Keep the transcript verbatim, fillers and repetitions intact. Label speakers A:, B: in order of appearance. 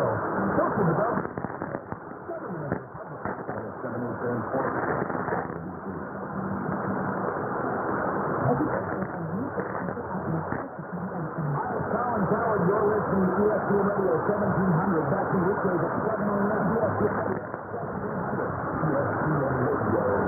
A: show. Talking about Colin Coward, you're listening to E S P N Radio seventeen hundred. Back to weekdays at seven a m E S P N Radio.